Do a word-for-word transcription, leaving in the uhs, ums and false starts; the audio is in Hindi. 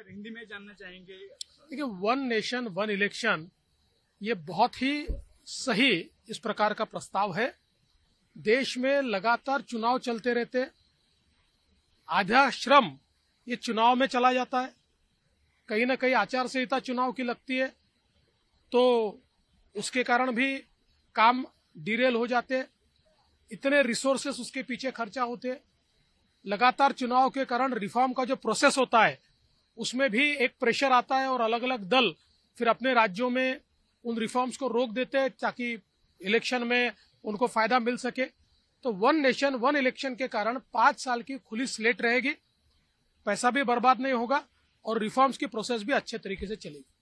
सर हिंदी में जानना चाहेंगे। देखिए, वन नेशन वन इलेक्शन ये बहुत ही सही इस प्रकार का प्रस्ताव है। देश में लगातार चुनाव चलते रहते, आधा श्रम ये चुनाव में चला जाता है, कहीं ना कहीं आचार संहिता चुनाव की लगती है तो उसके कारण भी काम डिरेल हो जाते, इतने रिसोर्सेस उसके पीछे खर्चा होते। लगातार चुनाव के कारण रिफॉर्म का जो प्रोसेस होता है उसमें भी एक प्रेशर आता है और अलग अलग दल फिर अपने राज्यों में उन रिफॉर्म्स को रोक देते हैं ताकि इलेक्शन में उनको फायदा मिल सके। तो वन नेशन वन इलेक्शन के कारण पांच साल की खुली स्लेट रहेगी, पैसा भी बर्बाद नहीं होगा और रिफॉर्म्स की प्रोसेस भी अच्छे तरीके से चलेगी।